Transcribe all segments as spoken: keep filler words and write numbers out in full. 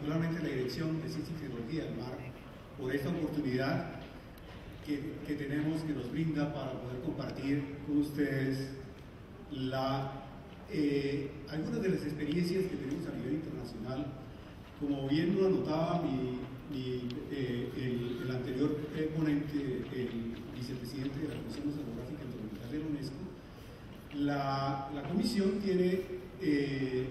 particularmente la Dirección de Ciencia y Tecnología del Mar, por esta oportunidad que, que tenemos, que nos brinda para poder compartir con ustedes la, eh, algunas de las experiencias que tenemos a nivel internacional. Como bien lo anotaba mi, mi, eh, el, el anterior ponente, el vicepresidente de la Comisión Oceanográfica Intergubernamental de la UNESCO, la, la Comisión tiene eh,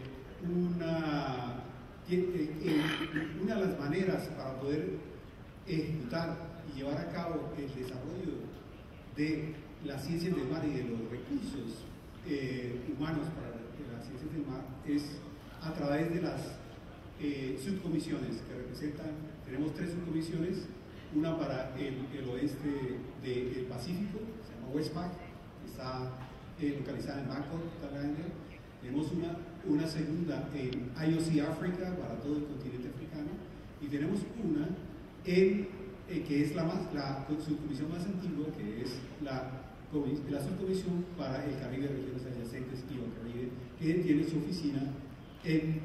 una, tiene, eh, una de las maneras para poder ejecutar y llevar a cabo el desarrollo de las ciencias del mar y de los recursos eh, humanos para las ciencias del mar es a través de las eh, subcomisiones que representan. Tenemos tres subcomisiones, una para el, el oeste del Pacífico, se llama WESPAC, que está eh, localizada en Bangkok, Tailandia. Tenemos una, una segunda en I O C África, para todo el continente africano, y tenemos una en, eh, que es la, más, la subcomisión más antigua, que es la, la subcomisión para el Caribe, regiones adyacentes y el Caribe, que tiene su oficina en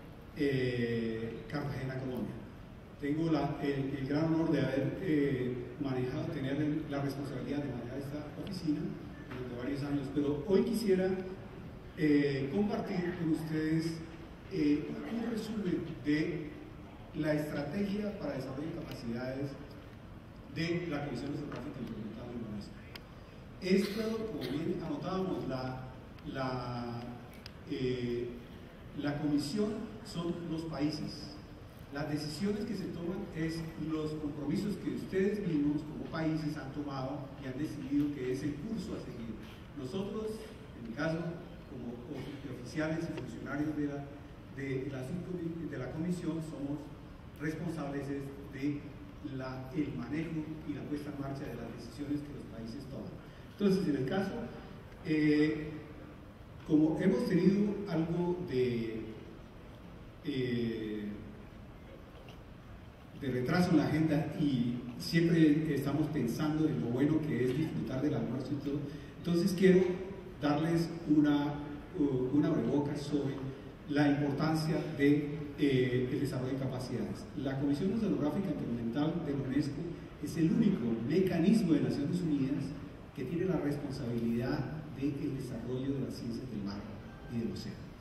eh, Cartagena, Colombia. Tengo la, el, el gran honor de haber eh, manejado, tener el, la responsabilidad de manejar esta oficina durante varios años, pero hoy quisiera eh, compartir con ustedes eh, un resumen de la estrategia para desarrollo de capacidades de la Comisión Oceanográfica Intergubernamental de la UNESCO. Esto, como bien anotábamos, la, la, eh, la comisión son los países. Las decisiones que se toman es los compromisos que ustedes mismos como países han tomado y han decidido que es el curso a seguir. Nosotros, en mi caso, como oficiales y funcionarios de la, de la, de la comisión, somos responsables de la, el manejo y la puesta en marcha de las decisiones que los países toman. Entonces, en el caso, eh, como hemos tenido algo de, eh, de retraso en la agenda y siempre estamos pensando en lo bueno que es disfrutar del almuerzo y todo, entonces quiero darles una, una abrebocas sobre la importancia de Eh, el desarrollo de capacidades. La Comisión Oceanográfica Intergubernamental de la UNESCO es el único mecanismo de Naciones Unidas que tiene la responsabilidad del desarrollo de las ciencias del mar y del océano.